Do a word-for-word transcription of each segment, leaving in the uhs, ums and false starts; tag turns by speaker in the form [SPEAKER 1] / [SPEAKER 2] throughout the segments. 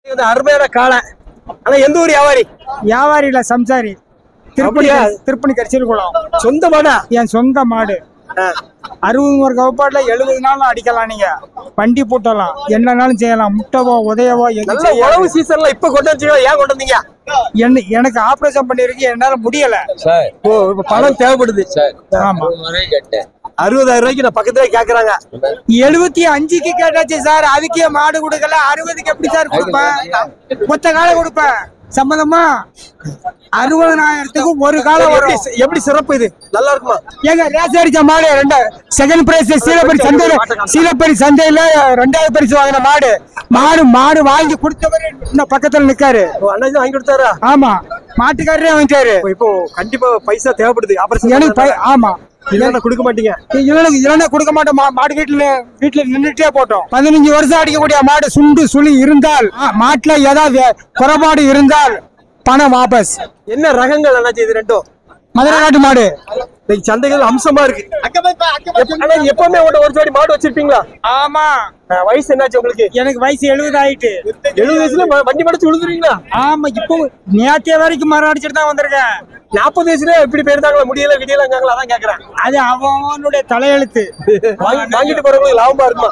[SPEAKER 1] அருமையான காளை. ஆனா எந்த ஊர் வியாபாரி?
[SPEAKER 2] வியாபாரி இல்ல, சம்சாரி. திருப்பணி திருப்பணி கரிசல் குளம்.
[SPEAKER 1] சொந்த மாடா?
[SPEAKER 2] என் சொந்த மாடு. அறுபது ஒரு கவுப்பாடுல எழுபது நாளும் அடிக்கலாம். நீங்க வண்டி போட்டலாம், என்னன்னாலும் செய்யலாம். முட்டைவோ உதயவோ
[SPEAKER 1] உழவு சீசன்ல இப்ப கொண்டு வந்தீங்க. ஏன் கொண்டு வந்தீங்க?
[SPEAKER 2] என்ன எனக்கு ஆபரேஷன் பண்ணிருக்கு, என்னால முடியல
[SPEAKER 1] சார். ஓ, பணம் தேவைப்படுது சார்.
[SPEAKER 2] ஆமா,
[SPEAKER 1] அறுபதாயிரம் ரூபாய்க்கு நான் பக்கத்துல கேக்குறாங்க.
[SPEAKER 2] எழுபத்தி அஞ்சுக்கு கேட்டாச்சு சார். அதுக்கே மாடு கொடுக்கல. அறுபதுக்கு எப்படி சார் கொடுப்பேன்? மொத்த காலை கொடுப்பேன். சம்மதமா? அறுபதாயிரத்துக்கு ஒரு காலம் வரும்.
[SPEAKER 1] எப்படி சிறப்பு இது? நல்லா இருக்குமா?
[SPEAKER 2] ஏங்க ரேஸ் அடிச்ச மாடு ரெண்டு செகண்ட் பிரைஸ் சீலப்பரி சந்தையில சீலப்பரி சந்தையில ரெண்டாவது பரிசு வாங்கின மாடு. மாடு மாடு வாங்கி கொடுத்தவரு இன்னும் பக்கத்துல நிக்காரு.
[SPEAKER 1] அண்ணா வாங்கி கொடுத்தாரா?
[SPEAKER 2] ஆமா, மாட்டுக்காரரே வாங்கிட்டாரு.
[SPEAKER 1] இப்போ கண்டிப்பா பைசா தேவைப்படுது. அப்புறம்
[SPEAKER 2] எனக்கு ஆமா,
[SPEAKER 1] இல்லன்னா கொடுக்க மாட்டீங்க?
[SPEAKER 2] இல்லன்னா கொடுக்க மாட்டோம். மாடு வீட்டுல வீட்டுல நின்றுட்டே போட்டோம். பதினஞ்சு வருஷம் அடிக்கக்கூடிய மாடு சுண்டு சுழி இருந்தால், மாட்டுல ஏதாவது குறைபாடு இருந்தால் பணம் வாபஸ்.
[SPEAKER 1] என்ன ரகங்கள் அண்ணாச்சி இது ரெண்டும்?
[SPEAKER 2] மதுரை நாட்டு மாடு.
[SPEAKER 1] சந்தைகள் அம்சமா இருக்கு. எப்பவுமே ஒரு ஜோடி மாடு வச்சிருப்பீங்களா?
[SPEAKER 2] ஆமா.
[SPEAKER 1] வயசு என்னாச்சு உங்களுக்கு?
[SPEAKER 2] எனக்கு வயசு எழுபது ஆயிட்டு.
[SPEAKER 1] எழுபது வயசுல வண்டி மடிச்சு விழுந்துருவீங்களா?
[SPEAKER 2] ஆமா, இப்போ நேத்திய வரைக்கும் மரம் அடிச்சுட்டு தான் வந்திருக்கேன்.
[SPEAKER 1] நாற்பது வயசுல எப்படி போயிருந்தாங்களா? முடியல விடியலங்காங்களா? அதான் கேக்குறேன்.
[SPEAKER 2] அது அவனுடைய தலையெழுத்து.
[SPEAKER 1] வாங்கிட்டு போறவங்களுக்கு லாபமா இருக்குமா?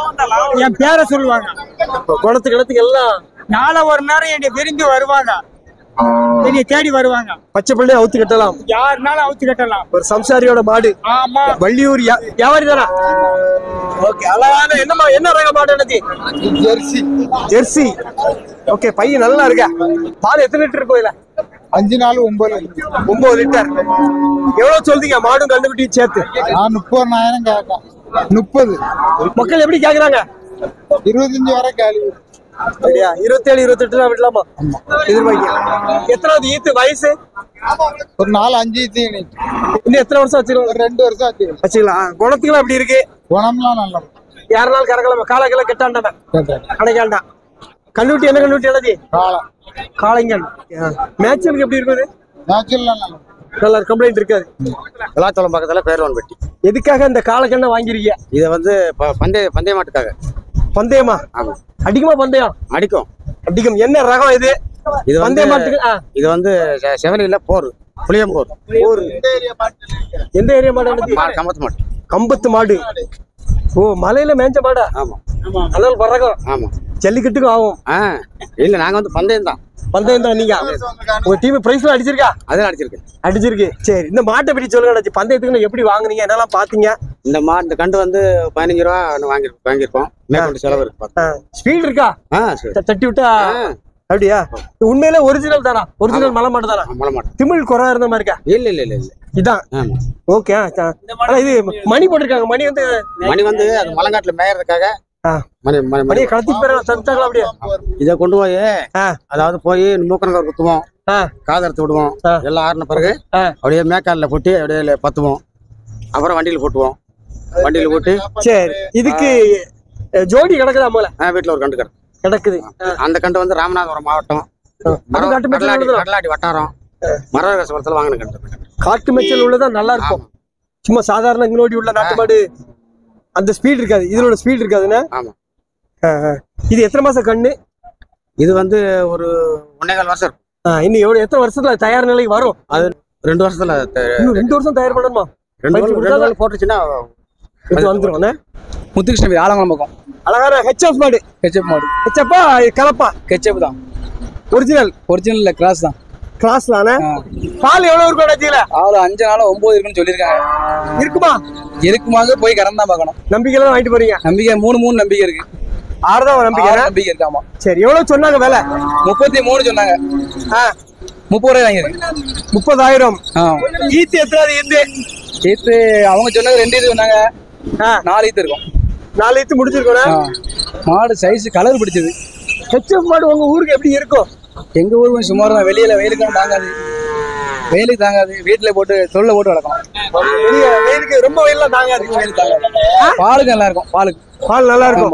[SPEAKER 2] என் பேரை சொல்லுவாங்க.
[SPEAKER 1] குளத்துக்கு கிணத்துக்கு எல்லாம்
[SPEAKER 2] நாளை ஒரு நேரம் என்னை விரும்பி வருவாங்க, என்னை தேடி வருவாங்க.
[SPEAKER 1] பச்சை பிள்ளைய அவுத்து கட்டலாம்,
[SPEAKER 2] யாருனாலும் அவுத்து கட்டலாம்.
[SPEAKER 1] ஒரு சம்சாரியோட மாடு.
[SPEAKER 2] ஆமா,
[SPEAKER 1] வள்ளியூர் வியாபாரி தானா? ஓகே, அழகான என்னமா என்ன ரக மாடு? என்னது? ஜெர்சி. ஜெர்சி. ஓகே, பையன் நல்லா இருக்க. பால் எத்தனை லிட்டர் இருக்கும் இதுல?
[SPEAKER 3] அஞ்சு நாலு ஒன்பது
[SPEAKER 1] ஒன்பது லிட்டர். எவ்வளவு சொல்றீங்க மாடும் கண்டுபிடிச்சு சேர்த்து?
[SPEAKER 3] நான் முப்பதாயிரம் கேட்கேன். முப்பது.
[SPEAKER 1] மக்கள் எப்படி கேக்குறாங்க?
[SPEAKER 3] இருபத்தஞ்சு வரை கேள்வி.
[SPEAKER 1] சரியா? இருபத்தி ஏழு இருபத்தி எட்டு விடலாமா? எதிர்பார்க்க. எத்தனாவது ஈத்து? வயசு
[SPEAKER 3] ஒரு நாலு அஞ்சு ஈத்து.
[SPEAKER 1] இன்னும் எத்தனை வருஷம் வச்சுக்கலாம்?
[SPEAKER 3] ரெண்டு வருஷம் வச்சுக்கலாம்.
[SPEAKER 1] வச்சுக்கலாம். குணத்துக்குலாம் எப்படி இருக்கு?
[SPEAKER 3] குணம்லாம் நல்லா.
[SPEAKER 1] யாருனாலும் கறக்கலாமா? காலக்கெல்லாம் கெட்டாண்டா கடைக்காண்டா. கண்ணுட்டி என்ன கண்ணுட்டி? எழுதி
[SPEAKER 3] காலை
[SPEAKER 1] காளைங்கன். மேட்சலுக்கு எப்படி இருக்குது?
[SPEAKER 3] மேட்சல்லாம் நல்லா
[SPEAKER 1] நல்லா கம்ப்ளைண்ட் இருக்காது.
[SPEAKER 4] விளாச்சோளம் பக்கத்துல பேர்வான்பட்டி.
[SPEAKER 1] எதுக்காக இந்த காலக்கண்ணை வாங்கிருக்கீங்க?
[SPEAKER 4] இதை வந்து பந்தய பந்தய மாட்டுக்காக.
[SPEAKER 1] பந்தயமா? அடிக்குமா பந்தயம்?
[SPEAKER 4] அடிக்கும்.
[SPEAKER 1] அடிக்கும். என்ன ரகம் இது?
[SPEAKER 4] இது
[SPEAKER 1] பந்தய மாட்டுக்கு.
[SPEAKER 4] இது வந்து செவனில போர் புளியம் போர்.
[SPEAKER 1] போர். எந்த ஏரியா மாடு?
[SPEAKER 4] கம்பத்து மாடு.
[SPEAKER 1] கம்பத்து மாடு. ஓ, மலையில மேஞ்ச மாடா?
[SPEAKER 4] ஆமா.
[SPEAKER 1] அதனால பறக்கும்.
[SPEAKER 4] ஆமா,
[SPEAKER 1] ஜல்லிக்கட்டுக்கும் ஆகும்.
[SPEAKER 4] இல்ல நாங்க வந்து பந்தயம் தான்.
[SPEAKER 1] பந்தயம் தான். நீங்க உங்க டீம் பிரைஸ்ல அடிச்சிருக்கா?
[SPEAKER 4] அதெல்லாம் அடிச்சிருக்கு.
[SPEAKER 1] அடிச்சிருக்கு. சரி, இந்த மாட்டை பற்றி சொல்லுங்க. பந்தயத்துக்கு எப்படி வாங்குனீங்க? என்னெல்லாம் பாத்தீங்க?
[SPEAKER 4] இந்த மா இந்த கண்டு வந்து பதினஞ்சு ரூபா வாங்கி வாங்கிருப்போம். மேற்கொண்டு செலவு இருக்கு.
[SPEAKER 1] ஸ்பீட் இருக்கா? தட்டி விட்டா அப்படியா? உண்மையில ஒரிஜினல் தானா? ஒரிஜினல் மலை மாடு தானா?
[SPEAKER 4] மலை மாடு.
[SPEAKER 1] திமிழ் குறை இருந்த மாதிரி இருக்கா?
[SPEAKER 4] இல்ல இல்ல இல்ல இல்ல
[SPEAKER 1] இதான். ஓகே. இது மணி போட்டிருக்காங்க. மணி வந்து
[SPEAKER 4] மணி வந்து அது மலங்காட்டுல மேயறதுக்காக
[SPEAKER 1] மணியை கலத்திட்டு போய் தந்துட்டாங்களா? அப்படியே
[SPEAKER 4] இதை கொண்டு போய் அதாவது போய் மூக்கனங்க குத்துவோம், காதரத்து விடுவோம். எல்லாம் ஆறின பிறகு அப்படியே மேக்காலில் போட்டு அப்படியே பத்துவோம். அப்புறம் வண்டியில போட்டுவோம். வண்டியில போட்டு
[SPEAKER 1] சரி. இதுக்கு ஜோடி கிடக்குதா? போல
[SPEAKER 4] வீட்டுல ஒரு கண்டு கிடக்கு
[SPEAKER 1] கிடக்குது. அந்த
[SPEAKER 4] கண்டு வந்து ராமநாதபுரம் மாவட்டம் கடலாடி வட்டாரம் மரகசபுரத்துல வாங்கின கண்டு.
[SPEAKER 1] காட்டு மேய்ச்சல் உள்ளதான் நல்லா இருக்கும். சும்மா சாதாரண இங்கோடி உள்ள நாட்டு மாடு அந்த ஸ்பீட் இருக்காது. இதோட ஸ்பீட் இருக்காதுன்னா.
[SPEAKER 4] ஆமா.
[SPEAKER 1] இது எத்தனை மாசம் கண்ணு?
[SPEAKER 4] இது வந்து ஒரு ஒன்னேகால் வருஷம் இருக்கும்.
[SPEAKER 1] இன்னும் எவ்வளவு எத்தனை வருஷத்துல தயார் நிலைக்கு வரும்? அது
[SPEAKER 4] ரெண்டு வருஷத்துல.
[SPEAKER 1] ரெண்டு வருஷம் தயார் பண்ணணுமா?
[SPEAKER 4] ரெண்டு வருஷம் போட்டுச்சுன்னா
[SPEAKER 1] வந்துடும்.
[SPEAKER 5] முத்துகிருஷ்ண ஆலங்குளம் பக்கம்.
[SPEAKER 1] அழகான ஹெச்எஃப் மாடு.
[SPEAKER 5] ஹெச்எஃப் மாடு.
[SPEAKER 1] ஹெச்எஃப்பா கலப்பா?
[SPEAKER 5] ஹெச்எஃப் தான்.
[SPEAKER 1] ஒரிஜினல்?
[SPEAKER 5] ஒரிஜினல் இல்ல, கிராஸ் தான்.
[SPEAKER 1] கிராஸ் தானே. பால் எவ்வளவு இருக்கும்? அடிக்கல
[SPEAKER 5] ஆளு அஞ்சு நாள் ஒன்பது இருக்குன்னு சொல்லியிருக்காங்க.
[SPEAKER 1] இருக்குமா?
[SPEAKER 5] இருக்குமாங்க, போய் கறந்து தான் பார்க்கணும்.
[SPEAKER 1] நம்பிக்கை வாங்கிட்டு போறீங்க?
[SPEAKER 5] நம்பிக்கை மூணு மூணு நம்பிக்கை இருக்கு.
[SPEAKER 1] ஆறுதான் நம்பிக்கை
[SPEAKER 5] நம்பிக்கை இருக்கு. ஆமா.
[SPEAKER 1] சரி, எவ்வளவு சொன்னாங்க விலை?
[SPEAKER 5] முப்பத்தி மூணு சொன்னாங்க. முப்பது ரூபாய் வாங்கிருக்கு.
[SPEAKER 1] முப்பதாயிரம். ஈத்து எத்தனாவது ஈத்து?
[SPEAKER 5] ஈத்து அவங்க சொன்னது ரெண்டு ஈத்து சொன்னாங்க. நாலு ஈத்து இருக்கும்.
[SPEAKER 1] நாலு ஈத்து முடிச்சிருக்கோம்.
[SPEAKER 5] மாடு சைஸ் கலர் பிடிச்சது.
[SPEAKER 1] ஹெச்எஃப் மாடு உங்க ஊருக்கு எப்படி இருக்கும்?
[SPEAKER 5] எங்க ஊருக்கு சுமார் தான். வெளியில வெயிலுக்கு தாங்காது. வெயிலுக்கு தாங்காது. வீட்டுல போட்டு தொழில போட்டு வளர்க்கலாம்.
[SPEAKER 1] வெயிலுக்கு ரொம்ப வெயிலாம் தாங்காது.
[SPEAKER 5] பாலுக்கு நல்லா இருக்கும். பாலுக்கு
[SPEAKER 1] பால் நல்லா இருக்கும்.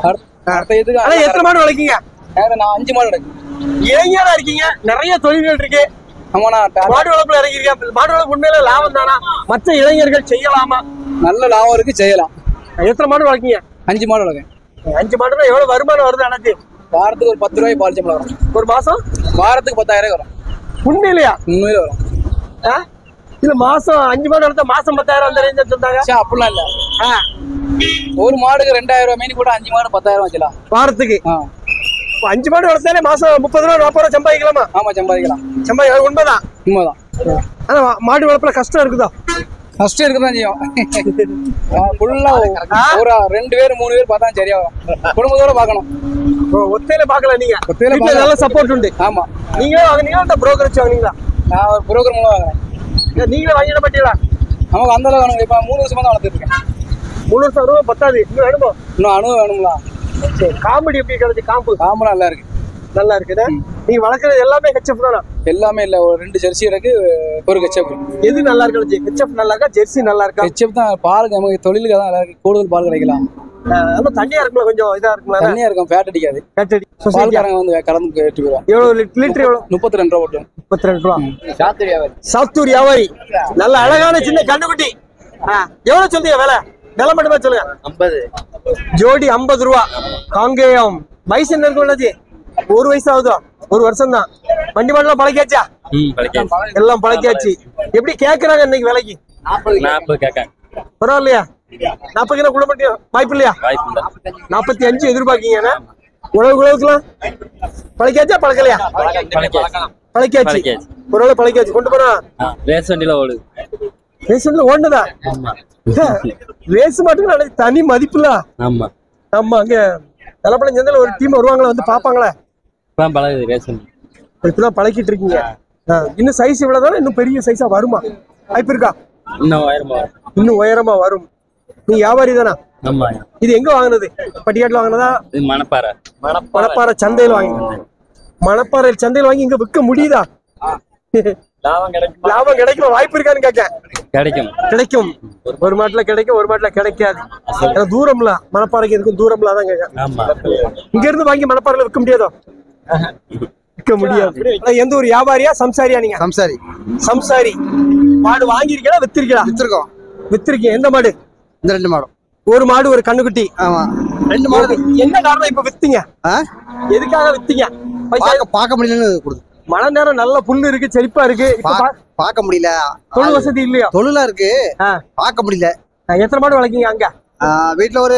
[SPEAKER 1] எத்தனை மாடு வளர்க்கீங்க?
[SPEAKER 5] நான் அஞ்சு மாடு வளர்க்கேன்.
[SPEAKER 1] இளைஞரா இருக்கீங்க, நிறைய தொழில்கள் இருக்கு.
[SPEAKER 5] ஆமாண்ணா.
[SPEAKER 1] மாடு வளர்ப்புல இறங்கிருக்கீங்க. மாடு வளர்ப்பு உண்மையில லாபம் தானா? மற்ற இளைஞர்கள் செய்யலாமா?
[SPEAKER 5] நல்ல லாபம் இருக்கு, செய்யலாம்.
[SPEAKER 1] எத்தனை மாடு வளர்க்கீங்க?
[SPEAKER 5] அஞ்சு மாடு வளர்க்கேன்.
[SPEAKER 1] அஞ்சு மாடுனா எவ்வளவு வருமானம் வருது? அனைத்து
[SPEAKER 5] வாரத்துக்கு ஒரு பத்து ரூபாய் பால் சம்பளம் வரும்.
[SPEAKER 1] ஒரு மாசம்
[SPEAKER 5] வாரத்துக்கு பத்தாயிரம் ரூபாய் வரும்.
[SPEAKER 1] உண்மையிலையா?
[SPEAKER 5] உண்மையில வரும்.
[SPEAKER 1] ஆ? இல்ல மாசம் அஞ்சு மாடு எடுத்தா மாசம் பத்தாயிரம் அந்த ரேஞ்ச் சொல்றாங்க.
[SPEAKER 5] சே, அப்படிலாம் இல்ல.
[SPEAKER 1] ஆ.
[SPEAKER 5] ஒரு மாடுக்கு ரெண்டாயிரம் ரூபாய் மீன் போட்டு அஞ்சு மாடு பத்தாயிரம் வச்சுக்கலாம்
[SPEAKER 1] வாரத்துக்கு.
[SPEAKER 5] ஆ.
[SPEAKER 1] இப்ப அஞ்சு மாடு வளர்த்தாலே மாசம் முப்பது ரூபா நாற்பது ரூபா சம்பாதிக்கலாமா?
[SPEAKER 5] ஆமா, சம்பாதிக்கலாம்.
[SPEAKER 1] சம்பாதிக்கலாம். உண்மைதான்.
[SPEAKER 5] உண்மைதான்.
[SPEAKER 1] ஆனா மாடு வளர்ப்புல கஷ்டம் இருக்குதா?
[SPEAKER 5] கஷ்டம் இருக்குதான் செய்யும். ஃபுல்லா ஒரு ரெண்டு பேர் மூணு பேர் பார்த்தா சரியா வரும். குடும்பத்தோட பாக்கணும்.
[SPEAKER 1] ஒத்தையில பாக்கல நீங்க?
[SPEAKER 5] ஒத்தையில
[SPEAKER 1] வீட்டுல நல்ல சப்போர்ட் உண்டு.
[SPEAKER 5] ஆமா.
[SPEAKER 1] நீங்களே வாங்குனீங்களா புரோக்கர் வச்சு வாங்குனீங்களா?
[SPEAKER 5] நான் ஒரு புரோக்கர் மூலம் வாங்குறேன்.
[SPEAKER 1] நீங்களே வாங்கிட மாட்டீங்களா?
[SPEAKER 5] நமக்கு அந்த அளவு வேணும். இப்ப மூணு வருஷமா தான் வளர்த்துட்டு இருக்கேன்.
[SPEAKER 1] மூணு வருஷம் ரூபாய் பத்தாது, இன்னும் வேணுமோ?
[SPEAKER 5] இன்னும் அணுவு வேணுங்களா?
[SPEAKER 1] சரி, காமெடி எப்படி கிடைச்சு? காம்பு
[SPEAKER 5] காம்பு நல்லா இருக்கு.
[SPEAKER 1] நல்லா இருக்குது. நீங்க வளர்க்கறது எல்லாமே ஹெச்எஃப் தானா?
[SPEAKER 5] எல்லாமே இல்ல, ஒரு ரெண்டு ஜெர்சி இருக்கு, ஒரு ஹெச்எஃப்.
[SPEAKER 1] எது நல்லா இருக்கு? ஹெச்எஃப் நல்லா இருக்கா, ஜெர்சி நல்லா இருக்கா?
[SPEAKER 5] ஹெச்எஃப் தான் பால் நமக்கு தொழிலுக்கு தான் நல்லா இருக்கு. கூடுதல் பால் கிடைக்கலாம்.
[SPEAKER 1] ஆனா தண்ணியா இருக்குல்ல, கொஞ்சம் இதா இருக்குல்ல?
[SPEAKER 5] தண்ணியா இருக்கும், ஃபேட் அடிக்காது.
[SPEAKER 1] கேட்டடி
[SPEAKER 5] பால்காரங்க வந்து கலந்து கேட்டு போயிடுவாங்க.
[SPEAKER 1] எவ்வளவு லிட்டர்? எவ்வளவு?
[SPEAKER 5] முப்பத்தி ரெண்டு ரூபா போட்டு.
[SPEAKER 1] முப்பத்தி ரெண்டு ரூபா.
[SPEAKER 5] சாத்தூர் வியாபாரி.
[SPEAKER 1] சாத்தூர் வியாபாரி. நல்ல அழகான சின்ன கண்ணுக்குட்டி. எவ்வளவு சொல்றீங்க விலை? விலை மட்டுமே சொல்லுங்க.
[SPEAKER 5] ஐம்பது.
[SPEAKER 1] ஜோடி ஐம்பது ரூபா. காங்கேயம். வயசு என்ன இருக்கு? ஒரு வயசு ஆகுதோ? ஒரு வருஷம் தான். வண்டி மாடெல்லாம் பழக்கியாச்சா? எல்லாம் பழக்கியாச்சு. எப்படி கேக்குறாங்க இன்னைக்கு விலைக்கு?
[SPEAKER 6] நாற்பது கேட்காங்க.
[SPEAKER 1] பரவாயில்லையா? நாற்பது கிலோ கூட மாட்டியா? வாய்ப்பு இல்லையா? நாற்பத்தி அஞ்சு எதிர்பார்க்கீங்க. உழவு உழவுக்குலாம் பழக்கியாச்சா பழக்கலையா? பழக்கியாச்சு. ஒரு வேளை பழக்கியாச்சு. கொண்டு போறோம்.
[SPEAKER 6] ரேஸ் வண்டியில ஓடுது.
[SPEAKER 1] ரேஸ் வண்டியில ஓடுனதா? ரேஸ் மாட்டுக்கு தனி மதிப்புல.
[SPEAKER 6] ஆமா
[SPEAKER 1] ஆமா. அங்க தலைப்பழம் சந்தையில ஒரு டீம் வருவாங்களா, வந்து பாப்பாங்களா?
[SPEAKER 6] இப்பதான் பழகுது ரேஸ் வண்டி.
[SPEAKER 1] இப்பதான் பழக்கிட்டு இருக்கீங்க. இன்னும் சைஸ் இவ்வளவுதானே? இன்னும் பெரிய சைஸா வருமா? வாய்ப்பு இருக்கா?
[SPEAKER 6] இன்னும் உயரமா வரும்.
[SPEAKER 1] இன்னும் உயரமா வரும். நீ வியாபாரி தானா?
[SPEAKER 6] ஆமா.
[SPEAKER 1] இது எங்க வாங்கினது? பட்டிக்காட்டுல வாங்கினதா?
[SPEAKER 6] இது மணப்பாறை.
[SPEAKER 1] மணப்பாறை சந்தையில் வாங்கி. மணப்பாறை சந்தையில் வாங்கி இங்க விற்க முடியுதா?
[SPEAKER 6] லாபம் கிடைக்கும்.
[SPEAKER 1] லாபம் கிடைக்கும். வாய்ப்பு இருக்கான்னு கேட்க.
[SPEAKER 6] கிடைக்கும்.
[SPEAKER 1] கிடைக்கும். ஒரு மாட்டுல கிடைக்கும், ஒரு மாட்டுல கிடைக்காது. தூரம்ல மணப்பாறைக்கு இருக்கும், தூரம்ல தான் கேட்க.
[SPEAKER 6] ஆமா.
[SPEAKER 1] இங்க இருந்து வாங்கி மணப்பாறையில விற்க முடியாதோ? விற்க முடியாது. எந்த ஒரு வியாபாரியா சம்சாரியா நீங்க?
[SPEAKER 3] சம்சாரி.
[SPEAKER 1] சம்சாரி. மாடு வாங்கிருக்கா வித்திருக்கா?
[SPEAKER 3] வித்திருக்கோம்.
[SPEAKER 1] வித்திருக்கீங்க. எந்த மாடு?
[SPEAKER 3] இந்த ரெண்டு மாடும்.
[SPEAKER 1] ஒரு மாடு ஒரு கண்ணுக்குட்டி.
[SPEAKER 3] ஆமா, ரெண்டு மாடு.
[SPEAKER 1] என்ன காரணம் இப்ப வித்தீங்க? எதுக்காக வித்தீங்க?
[SPEAKER 3] பார்க்க முடியலன்னு கொடுத்து.
[SPEAKER 1] மழை நேரம் நல்ல புல்லு இருக்கு, செழிப்பா இருக்கு.
[SPEAKER 3] பார்க்க முடியல.
[SPEAKER 1] தொழில் வசதி இல்லையா?
[SPEAKER 3] தொழிலா இருக்கு, பார்க்க முடியல.
[SPEAKER 1] எத்தனை மாடு வளர்க்கீங்க அங்க?
[SPEAKER 3] வீட்டுல ஒரு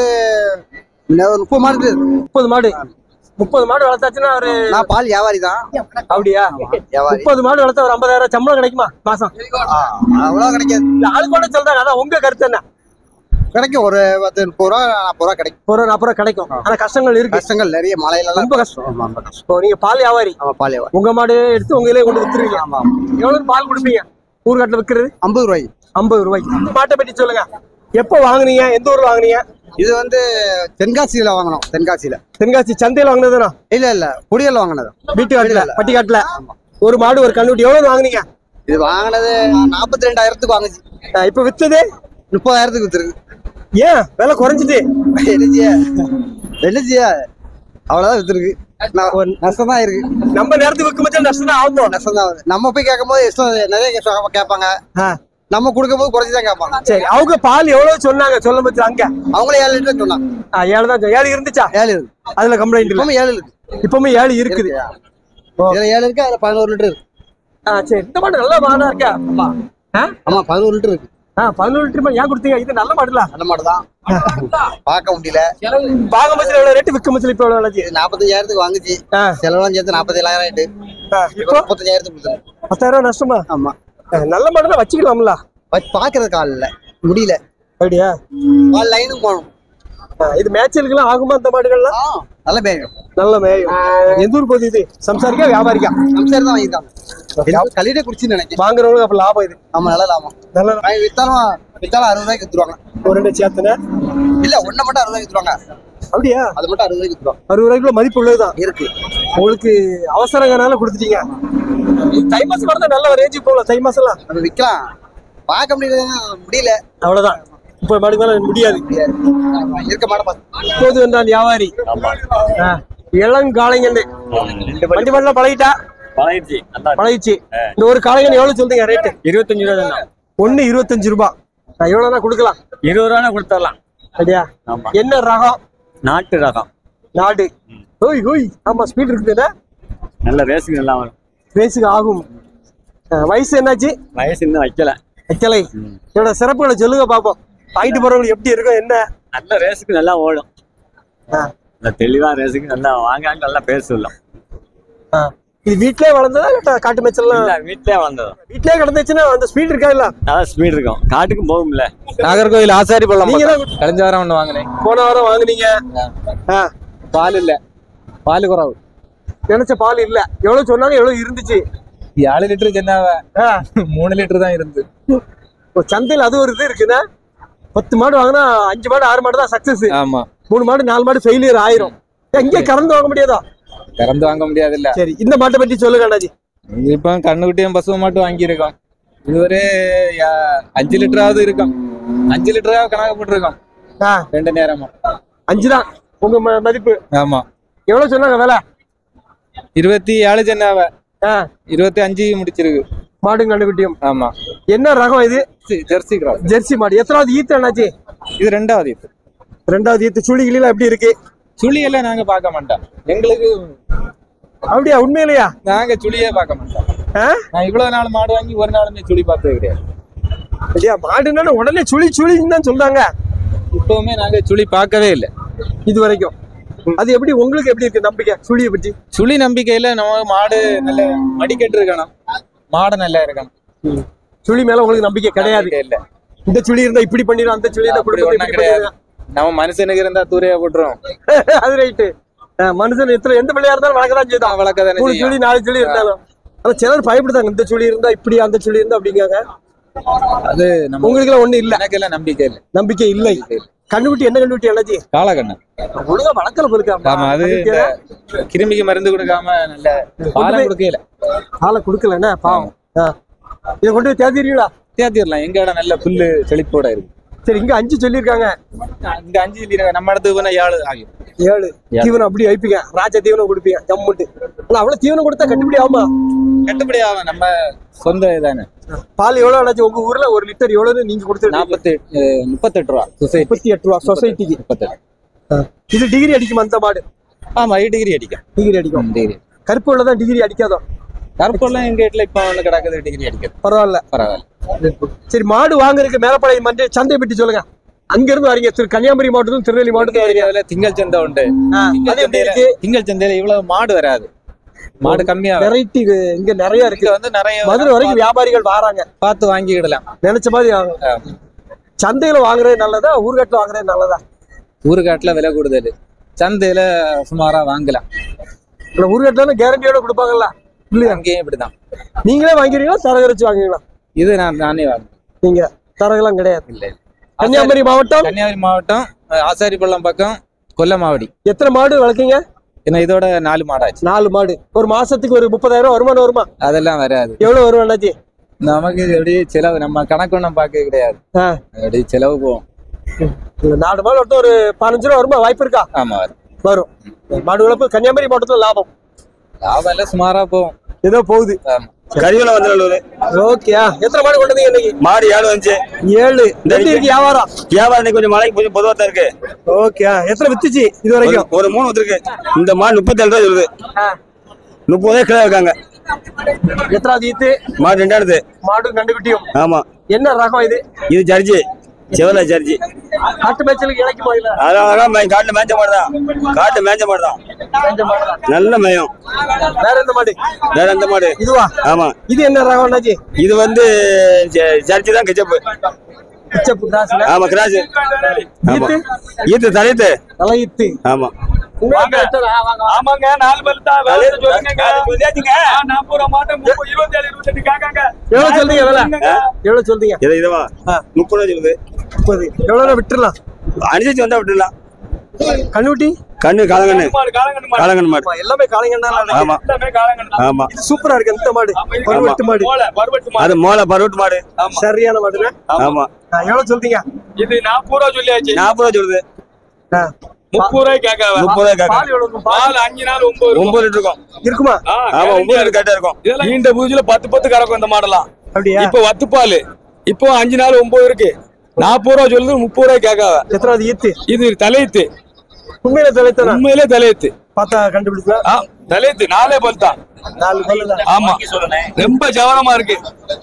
[SPEAKER 3] முப்பது மாடு. முப்பது மாடு.
[SPEAKER 1] முப்பது மாடு வளர்த்தாச்சுன்னா ஒரு
[SPEAKER 3] நான் பால் வியாபாரி தான்.
[SPEAKER 1] அப்படியா? முப்பது மாடு வளர்த்தா ஒரு ஐம்பதாயிரம் சம்பளம் கிடைக்குமா மாசம்?
[SPEAKER 3] அவ்வளவு கிடைக்காது.
[SPEAKER 1] ஆளு கூட சொல்றாங்க. அதான் உங்க கருத்து என்ன?
[SPEAKER 3] கிடைக்கும். ஒரு பத்து முப்பது ரூபா நாற்பது ரூபா கிடைக்கும்.
[SPEAKER 1] ஒரு நாற்பது ரூபா கிடைக்கும். ஆனா கஷ்டங்கள் இருக்கு.
[SPEAKER 3] கஷ்டங்கள் நிறைய. மழையில
[SPEAKER 1] ரொம்ப கஷ்டம். நீங்க பால் வியாபாரி?
[SPEAKER 3] ஆமா, பால் வியாபாரி.
[SPEAKER 1] உங்க மாடு எடுத்து உங்களே கொண்டு வித்துருவீங்க. ஆமா. எவ்வளவு பால் கொடுப்பீங்க ஊர்காட்டுல விற்கிறது?
[SPEAKER 3] ஐம்பது ரூபாய்.
[SPEAKER 1] ஐம்பது ரூபாய். இந்த மாட்டை பற்றி சொல்லுங்க. எப்போ வாங்குனீங்க? எந்த ஊர்ல வாங்குனீங்க?
[SPEAKER 3] இது வந்து தென்காசியில வாங்கணும். தென்காசியில.
[SPEAKER 1] தென்காசி சந்தையில வாங்கினதுனா?
[SPEAKER 3] இல்ல இல்ல, குடியல்ல வாங்கினது.
[SPEAKER 1] வீட்டு காட்டுல, பட்டிக்காட்டுல. ஒரு மாடு ஒரு கண்ணுட்டி. எவ்வளவு வாங்குனீங்க?
[SPEAKER 3] இது வாங்கினது நாற்பத்தி ரெண்டாயிரத்துக்கு வாங்குச்சு.
[SPEAKER 1] இப்ப வித்தது
[SPEAKER 3] முப்பதாயிரத்துக்கு வித்துருக்கு.
[SPEAKER 1] ஏன் விலை குறைஞ்சிட்டு?
[SPEAKER 3] என்னச்சியா என்னச்சியா அவ்வளவுதான் வித்துருக்கு. நஷ்டம் தான் இருக்கு.
[SPEAKER 1] நம்ம நேரத்துக்கு விற்கும் போது நஷ்டம் தான் ஆகும்.
[SPEAKER 3] நஷ்டம் தான் ஆகுது. நம்ம போய் கேட்கும் போது இஷ்டம் நிறைய கேட்பாங்க. நம்ம கொடுக்கும் போது குறைச்சிதான் கேட்பாங்க.
[SPEAKER 1] சரி, அவங்க பால் எவ்வளவு சொன்னாங்க சொல்லும் போது? அங்க
[SPEAKER 3] அவங்களே ஏழு லிட்டர் சொன்னாங்க.
[SPEAKER 1] ஏழு தான். ஏழு இருந்துச்சா?
[SPEAKER 3] ஏழு இருக்கு.
[SPEAKER 1] அதுல கம்ப்ளைண்ட் இல்ல.
[SPEAKER 3] ஏழு இருக்கு.
[SPEAKER 1] இப்பவுமே ஏழு இருக்குது.
[SPEAKER 3] இதுல ஏழு இருக்கு, அதுல பதினோரு லிட்டர் இருக்கு.
[SPEAKER 1] ஆ சரி. இந்த மாடு நல்ல மாடா இருக்கா?
[SPEAKER 3] ஆமா, பதினோரு லிட்டர் இருக்கு.
[SPEAKER 1] பதினோரு லிட்டர் ஏன் கொடுத்தீங்க? இது நல்ல மாடுல.
[SPEAKER 3] நல்ல மாடு தான். பார்க்க முடியல.
[SPEAKER 1] பாகம் பட்சம் எவ்வளவு ரேட்டு? விற்கும் பட்சம் இப்ப எவ்வளவு விலைக்கு?
[SPEAKER 3] நாற்பத்தஞ்சாயிரத்துக்கு வாங்குச்சு. செலவெல்லாம் சேர்த்து நாற்பத்தி ஏழாயிரம் ஆயிட்டு. இப்போ முப்பத்தஞ்சாயிரத்துக்கு கொடுத்துருக்கு.
[SPEAKER 1] பத்தாயிரம் ரூபாய் நஷ்டமா?
[SPEAKER 3] ஆமா.
[SPEAKER 1] நல்ல மாடுலாம் வச்சுக்கலாம்ல.
[SPEAKER 3] பாக்குறதுக்கு ஆள் இல்ல, முடியல.
[SPEAKER 1] அப்படியா?
[SPEAKER 3] பால் லைனும் போகணும்.
[SPEAKER 1] இது மேய்ச்சலுக்குலாம் ஆகுமா இந்த மாடுகள்லாம்?
[SPEAKER 3] நல்ல மேயும். நல்ல மேயும்.
[SPEAKER 1] எந்த ஊர் போகுது இது? சம்சாரிக்கா வியாபாரிக்கா?
[SPEAKER 3] சம்சாரி தான் வாங்கிருக்காங்க. கல்லிட குடிச்சுன்னு நினைக்கிறேன்.
[SPEAKER 1] வாங்குறவங்களுக்கு அப்ப லாபம் இது.
[SPEAKER 3] ஆமா, நல்ல லாபம். நல்ல வித்தாலும் வித்தாலும் அறுபது ரூபாய்க்கு வித்துருவாங்க.
[SPEAKER 1] ஒரு ரெண்டு சேர்த்துன
[SPEAKER 3] இல்ல, ஒன்ன மட்டும் அறுபது ரூபாய்க்கு வித்துருவாங்க.
[SPEAKER 1] அப்படியா?
[SPEAKER 3] அது மட்டும் அறுபது ரூபாய்க்கு வித்துருவாங்க.
[SPEAKER 1] அறுபது ரூபாய்க்குள்ள மதிப்பு உள்ளதுதான்
[SPEAKER 3] இருக்கு.
[SPEAKER 1] உங்களுக்கு அவசரங்கனால கொடுத்துட்டீங்க. தை மாசம் வரதான் நல்ல ரேஞ்சுக்கு போகலாம். தை மாசம்லாம்
[SPEAKER 3] நம்ம விற்கலாம். பார்க்க முடியல முடியல
[SPEAKER 1] அவ்வளவுதான். இப்ப மாடு மேல முடியாது.
[SPEAKER 3] இருக்க மாட பார்த்து
[SPEAKER 1] இப்போது என்றால் வியாபாரி இளங்காளைங்கன்னு வண்டி மாடெல்லாம் பழகிட்டா?
[SPEAKER 6] பழகிடுச்சு.
[SPEAKER 1] பழகிச்சு. இந்த ஒரு காளைங்கன்னு எவ்வளவு சொல்றீங்க ரேட்டு?
[SPEAKER 6] இருபத்தஞ்சு ரூபா தான்.
[SPEAKER 1] ஒண்ணு இருபத்தஞ்சு ரூபாய். நான் எவ்வளவுனா கொடுக்கலாம்?
[SPEAKER 6] இருபது ரூபா கொடுத்துடலாம்.
[SPEAKER 1] அப்படியா? என்ன ரகம்?
[SPEAKER 6] நாட்டு ரகம்.
[SPEAKER 1] நாடு. ஓய் ஓய் ஆமா ஸ்பீட் இருக்குதுண்ணா.
[SPEAKER 6] நல்ல ரேஸுக்கு நல்லா வரும்.
[SPEAKER 1] ரேஸுக்கு ஆகும். வயசு என்னாச்சு?
[SPEAKER 6] வயசு இன்னும் வைக்கல.
[SPEAKER 1] வைக்கலை. இதோட சிறப்புகளை சொல்லுங்க பாப்போம். வாங்கிட்டு போறவங்களுக்கு எப்படி இருக்கும் என்ன?
[SPEAKER 6] நல்ல ரேஸுக்கு நல்லா ஓடும். நல்ல தெளிவா ரேஸுக்கு நல்லா வாங்க நல்லா பேர் சொல்லலாம்.
[SPEAKER 1] இது வீட்லயே வளர்ந்ததா இல்ல காட்டு மேய்ச்சல்லாம்?
[SPEAKER 6] வீட்லயே வளர்ந்ததா.
[SPEAKER 1] வீட்லயே கிடந்துச்சுன்னா அந்த ஸ்பீட் இருக்கா இல்ல?
[SPEAKER 6] அதான் ஸ்பீட் இருக்கும். காட்டுக்கும் போகும்ல.
[SPEAKER 5] நாகர்கோவில் ஆசாரி பள்ளம்.
[SPEAKER 1] நீங்க
[SPEAKER 5] கழிஞ்ச வாரம் ஒண்ணு வாங்கினேன்.
[SPEAKER 1] போன வாரம் வாங்குனீங்க.
[SPEAKER 5] பால் இல்ல, பால் குறவு.
[SPEAKER 1] நினைச்ச பால் இல்ல. எவ்வளவு சொன்னாங்க? எவ்வளவு இருந்துச்சு?
[SPEAKER 5] ஏழு லிட்டர் சென்னாவ மூணு லிட்டர் தான் இருந்து.
[SPEAKER 1] சந்தையில் அது ஒரு இது இருக்குன்னா பத்து மாடு வாங்கினா அஞ்சு மாடு ஆறு மாடு தான் சக்சஸ்.
[SPEAKER 5] ஆமா.
[SPEAKER 1] மூணு மாடு நாலு மாடு ஃபெயிலியர் ஆயிரும். எங்கே கறந்து வாங்க முடியாதா?
[SPEAKER 5] கறந்து வாங்க முடியாது இல்ல.
[SPEAKER 1] சரி இந்த மாட்டை பற்றி சொல்லுங்க அண்ணாஜி.
[SPEAKER 5] இப்போ கண்ணுக்குட்டியும் பசுவை மாட்டு வாங்கியிருக்கோம். இது ஒரு அஞ்சு லிட்டராவது இருக்கும். அஞ்சு லிட்டராவது கணக்கு போட்டுருக்கோம் ரெண்டு நேரமா. அஞ்சு
[SPEAKER 1] தான் உங்க மதிப்பு.
[SPEAKER 5] ஆமா.
[SPEAKER 1] எவ்வளவு சொன்னாங்க வேலை?
[SPEAKER 5] இருபத்தி ஏழு சென்னாவ இருபத்தி அஞ்சு முடிச்சிருக்கு.
[SPEAKER 1] மாடும் கண்ணுக்குட்டியும்.
[SPEAKER 5] ஆமா.
[SPEAKER 1] என்ன ரகம் இது?
[SPEAKER 5] Jersey cross.
[SPEAKER 1] ஜெர்சி மாடு. எத்தனாவது ஈத்து அண்ணாச்சி?
[SPEAKER 5] இது ரெண்டாவது ஈத்து.
[SPEAKER 1] ரெண்டாவது ஈத்து. சுழி கிளிலாம் எப்படி இருக்கு?
[SPEAKER 5] சுழி எல்லாம் நாங்க பார்க்க மாட்டோம். எங்களுக்கு
[SPEAKER 1] அப்படியா? உண்மையிலையா?
[SPEAKER 5] நாங்க சுழியே பார்க்க மாட்டோம். நான் இவ்வளவு நாள் மாடு வாங்கி ஒரு நாளுமே சுழி பார்த்தது கிடையாது.
[SPEAKER 1] மாடுன்னா உடனே சுழி சுழின்னு தான் சொல்றாங்க.
[SPEAKER 5] இப்பவுமே நாங்க சுழி பார்க்கவே இல்லை
[SPEAKER 1] இது வரைக்கும். அது எப்படி உங்களுக்கு எப்படி இருக்கு நம்பிக்கை சுழியை பற்றி?
[SPEAKER 5] சுழி நம்பிக்கையில நம்ம மாடு நல்ல மடிக்கட்டு இருக்கணும், மாடு நல்லா இருக்கணும்.
[SPEAKER 1] சுழி மேல உங்களுக்கு நம்பிக்கை கிடையாது? இல்ல. இந்த சுழி இருந்தா இப்படி பண்ணிடும், அந்த சுழி இருந்தா கிடையாது.
[SPEAKER 5] நம்ம மனுஷனுக்கு இருந்தா தூரையா போட்டுரும்.
[SPEAKER 1] அது ரைட்டு. மனுஷன் எத்தனை எந்த பிள்ளையா இருந்தாலும் வளர்க்கதான் செய்தான்.
[SPEAKER 5] வளர்க்கதான்.
[SPEAKER 1] மூணு சுழி நாலு சுழி இருந்தாலும் ஆனா சிலர் பயப்படுதாங்க. இந்த சுழி இருந்தா இப்படி, அந்த சுழி இருந்தா அப்படிங்காங்க.
[SPEAKER 5] அது
[SPEAKER 1] உங்களுக்கு எல்லாம் ஒண்ணு இல்ல?
[SPEAKER 5] எனக்கு எல்லாம் நம்பிக்கை இல்லை.
[SPEAKER 1] நம்பிக்கை இல்லை. கண்ணுக்குட்டி என்ன கண்ணுக்குட்டி அண்ணாச்சி?
[SPEAKER 5] காளக்கண்ணு.
[SPEAKER 1] ஒழுங்கா வளர்க்கல போயிருக்காங்க.
[SPEAKER 5] ஆமா. அது கிருமிக்கு மருந்து கொடுக்காம நல்ல பாலை கொடுக்கல.
[SPEAKER 1] பாலை கொடுக்கலன்னா பாவம். இதை கொண்டு போய் தேர்த்திடுவீங்களா?
[SPEAKER 5] தேர்த்திடலாம். எங்க இடம் நல்ல புல்லு செழிப்போட இருக்கு.
[SPEAKER 1] சரி இங்க அஞ்சு சொல்லியிருக்காங்க.
[SPEAKER 5] இங்க அஞ்சு சொல்லிருக்காங்க. நம்ம இடத்துக்கு போனா ஏழு ஆகும்.
[SPEAKER 1] ஏழு தீவனம் அப்படி வைப்பீங்க? ராஜா தீவனம் கொடுப்பீங்க ஜம்முட்டு. ஆனா அவ்வளவு தீவனம் கொடுத்தா கட்டுப்படி ஆகுமா?
[SPEAKER 5] கட்டுப்படி ஆகும். நம்ம சொந்த இதானே.
[SPEAKER 1] பால் எவ்வளவு ஆச்சு உங்க ஊர்ல? ஒரு லிட்டர் எவ்வளவு நீங்க கொடுத்து?
[SPEAKER 5] நாற்பத்தி முப்பத்தெட்டு ரூபா சொசைட்டி.
[SPEAKER 1] முப்பத்தி எட்டு ரூபா சொசைட்டிக்கு. முப்பத்தெட்டு. இது டிகிரி அடிக்கும் அந்த மாடு?
[SPEAKER 5] ஆமா, டிகிரி அடிக்கும்.
[SPEAKER 1] டிகிரி அடிக்கும். டிகிரி கருப்பு உள்ளதான் டிகிரி அடிக்காதோ?
[SPEAKER 5] கருப்பு எல்லாம் எங்க வீட்டுல இப்ப ஒண்ணு கிடக்குது, டிகிரி அடிக்கிறது.
[SPEAKER 1] பரவாயில்ல பரவாயில்ல. சரி மாடு வாங்குறதுக்கு மேலப்பாளைய மண்டே சந்தை பற்றி சொல்லுங்க. அங்க இருந்து வரீங்க திரு கன்னியாகுமரி மாவட்டத்தும் திருநெல்வேலி மாவட்டத்தும்.
[SPEAKER 5] திங்கள் சந்தை உண்டு. திங்கள் சந்தையில இவ்வளவு மாடு வராது. மாடு கம்மியா.
[SPEAKER 1] வெரைட்டி இங்க நிறைய இருக்கு. வந்து நிறைய மதுரை வரைக்கும் வியாபாரிகள் வராங்க.
[SPEAKER 5] பார்த்து வாங்கிக்கிடலாம்.
[SPEAKER 1] நினைச்ச மாதிரி ஆகும். சந்தையில வாங்குறது நல்லதா ஊர்காட்டுல வாங்குறது நல்லதா?
[SPEAKER 5] ஊர்காட்டுல விலை கூடுதல், சந்தையில சுமாரா வாங்கலாம்.
[SPEAKER 1] ஊர்காட்டுல கேரண்டியோட கொடுப்பாங்கல்ல? இல்லையா? அங்கேயும் இப்படிதான். நீங்களே வாங்கிறீங்களா தரகு வச்சு வாங்குவீங்களா?
[SPEAKER 5] இது நான் நானே வாங்க.
[SPEAKER 1] நீங்க தரகெல்லாம் கிடையாது? இல்லை. கன்னியாகுமரி மாவட்டம்.
[SPEAKER 5] கன்னியாகுமரி மாவட்டம் ஆசாரி பள்ளம் பக்கம் கொல்லமாவடி.
[SPEAKER 1] எத்தனை மாடு வளர்க்கீங்க?
[SPEAKER 5] என்ன இதோட நாலு மாடாச்சு.
[SPEAKER 1] நாலு மாடு. ஒரு மாசத்துக்கு ஒரு முப்பதாயிரம் வருமானம் வருமா?
[SPEAKER 5] அதெல்லாம் வராது.
[SPEAKER 1] எவ்வளவு வரும் அண்ணாச்சி?
[SPEAKER 5] நமக்கு எப்படி செலவு நம்ம கணக்கு ஒன்றும் பார்க்க கிடையாது. எப்படி செலவு போவோம்.
[SPEAKER 1] நாலு மாடு மட்டும் ஒரு பதினஞ்சு ரூபா வருமா? வாய்ப்பு இருக்கா?
[SPEAKER 5] ஆமா வரும்.
[SPEAKER 1] வரும். மாடு வளர்ப்பு கன்னியாகுமரி மாவட்டத்துல லாபம்
[SPEAKER 5] லாபம் எல்லாம் சுமாரா போகும்.
[SPEAKER 1] ஏதோ போகுது.
[SPEAKER 6] கரிவல வந்து
[SPEAKER 1] ஓகேயா? எத்தனை மாடு கொண்டு வந்தீங்க இன்னைக்கு?
[SPEAKER 6] மாடு ஏழு வந்துச்சு.
[SPEAKER 1] ஏழு. வியாபாரம்
[SPEAKER 6] வியாபாரம் கொஞ்சம் மழைக்கு கொஞ்சம் பொதுவா தான் இருக்கு.
[SPEAKER 1] ஓகே. எத்தனை வித்துச்சு இது வரைக்கும்?
[SPEAKER 6] ஒரு மூணு வந்துருக்கு. இந்த மாடு முப்பத்தி ஏழு ரூபாய் சொல்லுது. முப்பதே கிலோ இருக்காங்க.
[SPEAKER 1] எத்தனாவது ஈத்து?
[SPEAKER 6] மாடு ரெண்டாவது.
[SPEAKER 1] மாடு கண்டுபிட்டியும்.
[SPEAKER 6] ஆமா.
[SPEAKER 1] என்ன ரகம் இது?
[SPEAKER 6] இது ஜர்ஜி, செவல ஜர்ஜி.
[SPEAKER 1] காட்டு மேய்ச்சலுக்கு இணைக்குமா? இல்ல
[SPEAKER 6] அதான் காட்டுல மேய்ச்ச மாடுதான். காட்டு மேய்ச்ச மாடுதான். நல்ல மேயம்.
[SPEAKER 1] வேற எந்த மாடு?
[SPEAKER 6] வேற எந்த மாடு?
[SPEAKER 1] இதுவா?
[SPEAKER 6] ஆமா.
[SPEAKER 1] இது என்ன ரகம் அண்ணாச்சி?
[SPEAKER 6] இது வந்து ஜர்ஜி தான். கெச்சப்பு.
[SPEAKER 1] கெச்சப்பு கிராஸ். ஆமா
[SPEAKER 6] கிராஸ். ஈத்து ஈத்து தலையீத்து.
[SPEAKER 1] தலையீத்து.
[SPEAKER 6] ஆமா.
[SPEAKER 5] ஆமாங்க. நாலு பல்தா சொல்லுங்க. நாற்பது மாட்டம் இருபத்தி ஏழு இருபத்தி எட்டு கேட்காங்க.
[SPEAKER 1] எவ்வளவு சொல்றீங்க விலை? எவ்வளவு சொல்றீங்க?
[SPEAKER 6] இதை இதுவா முப்பது ரூபா சொல்லுது.
[SPEAKER 1] முப்பது. எவ்வளவு விட்டுறலாம்?
[SPEAKER 6] அனுசரிச்சு வந்தா விட்டுடலாம்.
[SPEAKER 1] கண்ணுட்டி
[SPEAKER 6] கண்ணு காலங்கண்ணு காலங்கண்ணு மாடு
[SPEAKER 1] எல்லாமே காலங்கண்ணா.
[SPEAKER 6] ஆமா ஆமா.
[SPEAKER 1] சூப்பரா இருக்கு அந்த மாடு. பருவட்டு மாடு.
[SPEAKER 6] அது மோளை பருவட்டு மாடு.
[SPEAKER 1] சரியான மாடு. ஆமா. எவ்வளவு சொல்றீங்க?
[SPEAKER 5] இது நாற்பது ரூபா சொல்லியாச்சு.
[SPEAKER 6] நாற்பது ரூபா சொல்லுது.
[SPEAKER 5] முப்பது ரூபாய் கேட்காவ.
[SPEAKER 6] முப்பது ரூபாய் கேட்க.
[SPEAKER 1] பால் எவ்வளவு?
[SPEAKER 5] பால் அஞ்சு நாள் ஒன்பது
[SPEAKER 6] ஒன்பது லிட்டர் இருக்கும்.
[SPEAKER 5] இருக்குமா?
[SPEAKER 6] ஆமா ஒன்பது லிட்டர் கரெக்டா இருக்கும்.
[SPEAKER 5] இந்த பூஜையில பத்து பத்து கறக்கும் இந்த மாடலாம்.
[SPEAKER 1] அப்படியா?
[SPEAKER 5] இப்ப வத்து பால் இப்போ அஞ்சு நாள் ஒன்பது இருக்கு. நாற்பது ரூபா சொல்லுது. முப்பது ரூபாய் கேட்காவ.
[SPEAKER 1] எத்தனாவது ஈத்து?
[SPEAKER 5] இது தலையீத்து.
[SPEAKER 1] உண்மையில தலையீத்து.
[SPEAKER 5] உண்மையிலே தலையீத்து.
[SPEAKER 1] பார்த்தா கண்டுபிடிச்சா
[SPEAKER 7] தலித்து நாலே பல் தான்.
[SPEAKER 1] நாலு பல்லு தான்.
[SPEAKER 7] ஆமா ரொம்ப ஜவரமா இருக்கு,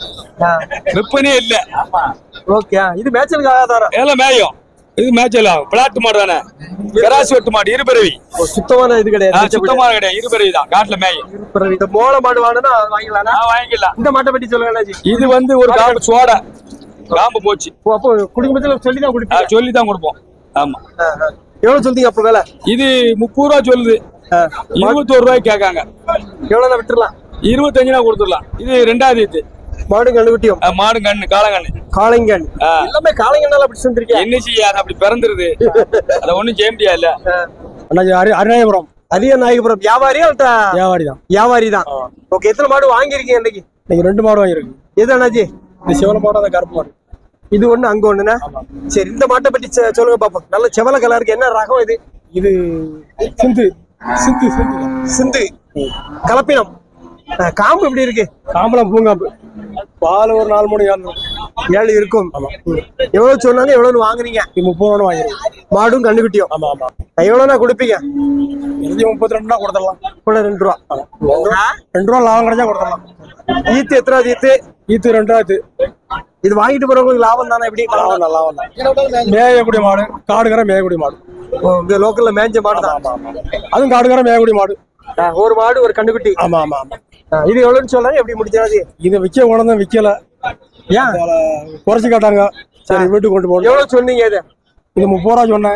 [SPEAKER 7] விற்பனையே இல்ல.
[SPEAKER 1] ஓகே, இது மேய்ச்சலுக்கு ஆதாரம்.
[SPEAKER 7] எல்லாம் மேயும், இது மேய்ச்சல் பிளாட் மாடு தானே, கராசி ஒட்டு மாடு, இருபிறவி.
[SPEAKER 1] சுத்தமான இது கிடையாது,
[SPEAKER 7] சுத்தமான கிடையாது, இருபிறவி தான், காட்டுல மேயும்.
[SPEAKER 1] இந்த மோள மாடு வாங்கினா வாங்கிக்கலாம்,
[SPEAKER 7] வாங்கிக்கலாம்.
[SPEAKER 1] இந்த மாட்டை பத்தி சொல்லுங்க.
[SPEAKER 7] இது வந்து ஒரு காம்பு சோடை, காம்பு போச்சு.
[SPEAKER 1] அப்போ குடும்பத்துல சொல்லிதான் கொடுப்போம்,
[SPEAKER 7] சொல்லிதான் கொடுப்போம். ஆமா.
[SPEAKER 1] எவ்வளவு சொல்றீங்க அப்ப வேலை?
[SPEAKER 7] இது முப்பது ரூபா சொல்லுது, இருபத்தோரு ரூபாய்க்கு கேட்காங்க.
[SPEAKER 1] எவ்வளவு விட்டுறலாம்?
[SPEAKER 7] இருபத்தஞ்சுனா கொடுத்துடலாம். இது ரெண்டாவது இது
[SPEAKER 1] மாடு கண்டுகுட்டியும்.
[SPEAKER 7] மாடு கண்ணு காலங்கண்ணு,
[SPEAKER 1] காளைங்கன் எல்லாமே காளைங்கன்னால அப்படி செஞ்சிருக்கீங்க.
[SPEAKER 7] என்ன செய்ய, அப்படி பிறந்துருது, அத ஒண்ணும் செய்ய முடியாது.
[SPEAKER 2] அரியநாயகபுரம்.
[SPEAKER 1] அரியநாயகபுரம் வியாபாரியா?
[SPEAKER 2] வியாபாரி தான்.
[SPEAKER 1] வியாபாரி தான். ஓகே, எத்தனை மாடு வாங்கிருக்கீங்க இன்னைக்கு?
[SPEAKER 2] இன்னைக்கு ரெண்டு மாடு வாங்கிருக்கு.
[SPEAKER 1] எது அண்ணாச்சி?
[SPEAKER 2] இந்த சிவல மாடு, அந்த கருப்பு மாடு.
[SPEAKER 1] இது ஒண்ணு, அங்க ஒண்ணுண்ணா. சரி, இந்த மாட்டை பத்தி சொல்லுங்க பாப்போம். நல்ல செவல கலருக்கு, என்ன ரகம் இது?
[SPEAKER 2] இது சிந்து சிந்து சிந்து
[SPEAKER 1] சிந்து கலப்பினம். காம்பு எப்படி இருக்கு?
[SPEAKER 2] காம்பளம் பூங்காம்பு. பால் ஒரு நாலு மணி ஏழு
[SPEAKER 1] ஏழு இருக்கும். எவ்வளவு சொன்னாங்க, எவ்வளவு வாங்குறீங்க?
[SPEAKER 2] முப்பது ரூபா வாங்கிருக்கு.
[SPEAKER 1] மாடும் கண்டுகுட்டியும்.
[SPEAKER 2] ஆமா ஆமா.
[SPEAKER 1] எவ்வளவுனா கொடுப்பீங்க?
[SPEAKER 2] முப்பத்தி ரெண்டு ரூபா கொடுத்துடலாம்.
[SPEAKER 1] கூட ரெண்டு ரூபா
[SPEAKER 2] ரெண்டு ரூபா லாபம் கிடைச்சா கொடுத்துடலாம்.
[SPEAKER 1] ஈத்து எத்தனாவது ஈத்து?
[SPEAKER 2] ஈத்து ரெண்டாவது.
[SPEAKER 1] இது வாங்கிட்டு போறவங்களுக்கு லாபம் தானே? எப்படி?
[SPEAKER 2] லாபம் தான், லாபம் தான். மேயக்கூடிய மாடு, காடுகரை மேயக்கூடிய மாடு.
[SPEAKER 1] இங்க லோக்கல்ல மேய்ஞ்ச மாடு தான்.
[SPEAKER 2] அதுவும் காடுகரை மேயக்கூடிய மாடு.
[SPEAKER 1] ஒரு மாடு ஒரு கண்டுகுட்டி.
[SPEAKER 2] ஆமா ஆமா ஆமா.
[SPEAKER 1] இது எவ்வளவுன்னு சொல்றாங்க, எப்படி முடிச்சாது?
[SPEAKER 2] இதை விற்க உடனே விற்கல, ஏன் குறைச்சி கேட்டாங்க. சரி, வீட்டுக்கு கொண்டு போகணும்.
[SPEAKER 1] எவ்வளவு சொன்னீங்க? இது
[SPEAKER 2] இது முப்பது ரூபா சொன்னேன்.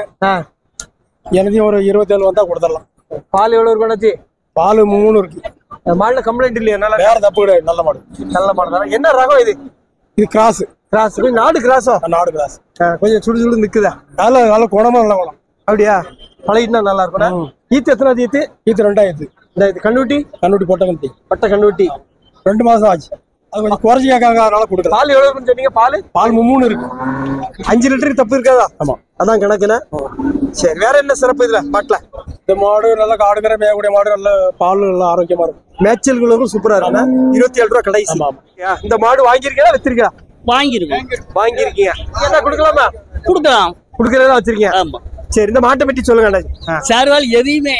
[SPEAKER 2] எனதையும் ஒரு இருபத்தேழு வந்தா கொடுத்துடலாம்.
[SPEAKER 1] பால் எவ்வளவு இருக்கு?
[SPEAKER 2] பால் மூணு இருக்கு.
[SPEAKER 1] மாடுல கம்ப்ளைண்ட் இல்லையா? நல்லா
[SPEAKER 2] வேற தப்பு கிடையாது, நல்ல மாடு.
[SPEAKER 1] நல்ல மாடு தானே. என்ன ரகம் இது?
[SPEAKER 2] இது கிராஸ்.
[SPEAKER 1] கிராஸ். நாடு கிராஸா?
[SPEAKER 2] நாடு கிராஸ்.
[SPEAKER 1] கொஞ்சம் சுடு சுடு நிக்குதா?
[SPEAKER 2] நல்ல நல்ல குணமா நல்ல குணம்.
[SPEAKER 1] அப்படியா? பழகிட்டா நல்லா இருக்கும். ஈத்து எத்தனாவது ஈத்து?
[SPEAKER 2] ஈத்து ரெண்டாயிரத்து.
[SPEAKER 1] இந்த இது கண்டுகுட்டி?
[SPEAKER 2] கண்டுகுட்டி பொட்டை கண்டுட்டி.
[SPEAKER 1] பட்டை கண்டுகுட்டி.
[SPEAKER 2] ரெண்டு மாசம் ஆச்சு. அது கொஞ்சம் குறைச்சி கேட்காங்க, அதனால கொடுக்கல.
[SPEAKER 1] பால் எவ்வளவு சொன்னீங்க? பால்
[SPEAKER 2] பால் மூணு இருக்கு.
[SPEAKER 1] அஞ்சு லிட்டருக்கு தப்பு இருக்காதா?
[SPEAKER 2] ஆமா,
[SPEAKER 1] அதான் கணக்குல. சரி, வேற என்ன சிறப்பு இதுல மாட்டுல?
[SPEAKER 2] இந்த மாடு நல்ல காடுகிற மேயக்கூடிய மாடு, நல்ல பால் நல்லா ஆரோக்கியமா இருக்கும்.
[SPEAKER 1] மேய்ச்சல்களுக்கும் சூப்பரா இருக்கும். இருபத்தி ஏழு ரூபா கடைசி. இந்த மாடு வாங்கிருக்கீங்களா வித்திருக்கா?
[SPEAKER 8] வாங்கிருக்கோம்.
[SPEAKER 1] வாங்கிருக்கீங்க. என்ன கொடுக்கலாமா?
[SPEAKER 8] கொடுக்கலாம்.
[SPEAKER 1] கொடுக்கறதா வச்சிருக்கீங்க.
[SPEAKER 8] ஆமா.
[SPEAKER 1] சரி, இந்த மாட்டை பத்தி சொல்லுங்க.
[SPEAKER 8] சார்வால் எதையுமே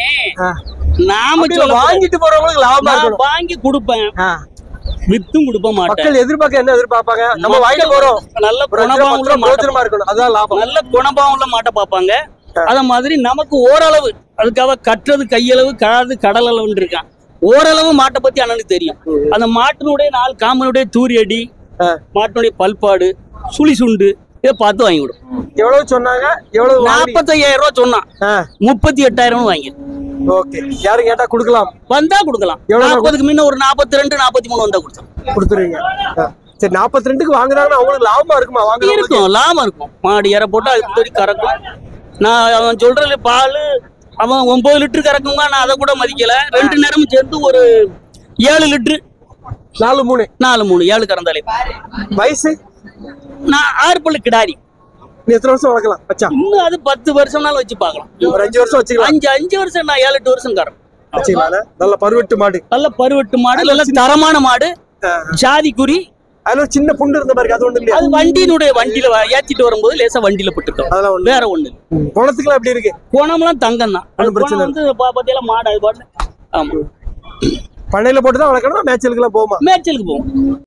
[SPEAKER 8] நாம சொல்ல
[SPEAKER 1] வாங்கிட்டு போறவங்களுக்கு லாபமா இருக்கும்.
[SPEAKER 8] வாங்கி கொடுப்பேன், வித்தும் கொடுப்ப மாட்டேன்.
[SPEAKER 1] மக்கள் எதிர்பார்க்க என்ன எதிர்பார்ப்பாங்க? நம்ம வாங்கிட்டு போறோம்,
[SPEAKER 8] நல்ல குணபாவம்
[SPEAKER 1] பிரோஜனமா இருக்கணும், அதான் லாபம்.
[SPEAKER 8] நல்ல குணபாவம்ல மாட்ட பார்ப்பாங்க. அத மாதிரி நமக்கு ஓரளவு, அதுக்காக கட்டுறது கையளவு, கடாது கடல் அளவுன்னு இருக்கான். ஓரளவு மாட்டை பத்தி அண்ணனுக்கு தெரியும். அந்த மாட்டினுடைய நாலு காம்பனுடைய தூரி அடி, மாட்டினுடைய பல்பாடு, சுழி சுண்டு, இதை பார்த்து வாங்கி விடும்.
[SPEAKER 1] எவ்வளவு சொன்னாங்க? எவ்வளவு?
[SPEAKER 8] நாற்பத்தி ஐயாயிரம் ரூபாய் சொன்னான், முப்பத்தி எட்டாயிரம் வாங்கி.
[SPEAKER 1] ஓகே, யாரும் கேட்டா கொடுக்கலாம்,
[SPEAKER 8] வந்தா கொடுக்கலாம். நாற்பதுக்கு முன்ன ஒரு நாற்பத்தி ரெண்டு நாற்பத்தி மூணு வந்தா கொடுத்தோம் கொடுத்துருவீங்க.
[SPEAKER 1] சரி, நாற்பத்தி ரெண்டுக்கு வாங்குறாங்கன்னா அவங்களுக்கு லாபமா இருக்குமா? வாங்க
[SPEAKER 8] இருக்கும், லாபம் இருக்கும். மாடு இற போட்டு அதுக்கு கறக்கும். நான் அவன் சொல்றது பால் அவன் ஒன்பது லிட்டர் கறக்குங்க, நான் அதை கூட மதிக்கல. ரெண்டு நேரமும் சேர்த்து ஒரு ஏழு லிட்டரு,
[SPEAKER 1] நாலு மூணு
[SPEAKER 8] நாலு மூணு ஏழு கறந்தாலே.
[SPEAKER 1] வயசு
[SPEAKER 8] நான் ஆறு பல்லு கிடாரி.
[SPEAKER 1] எத்தனை வருஷம் வளர்க்கலாம் வச்சா?
[SPEAKER 8] இன்னும் அது பத்து வருஷம்னாலும் வச்சு பார்க்கலாம்.
[SPEAKER 1] ஒரு அஞ்சு வருஷம் வச்சுக்கலாம்.
[SPEAKER 8] அஞ்சு அஞ்சு வருஷம் நான் ஏழு எட்டு வருஷம் கறக்கும்
[SPEAKER 1] வச்சுக்கலாம். நல்ல பருவட்டு மாடு,
[SPEAKER 8] நல்ல பருவட்டு மாடு, நல்ல தரமான மாடு, ஜாதி குறி.
[SPEAKER 1] அதுல ஒரு சின்ன புண்டு இருந்த மாதிரி, அது ஒண்ணு இல்லையா?
[SPEAKER 8] அது வண்டியினுடைய வண்டியில ஏத்திட்டு வரும்போது லேசா வண்டியில பட்டுட்டோம், அதெல்லாம் வேற ஒண்ணு.
[SPEAKER 1] குணத்துக்குலாம் எப்படி இருக்கு?
[SPEAKER 8] குணம்லாம் தங்கம் தான். வந்து பாத்தியெல்லாம் மாடு அது பாட்டு. ஆமா,
[SPEAKER 1] பண்ணையில போட்டுதான் வளர்க்கணும். மேய்ச்சலுக்கு எல்லாம் போகுமா?
[SPEAKER 8] மேய்ச்சலுக்கு போகும்.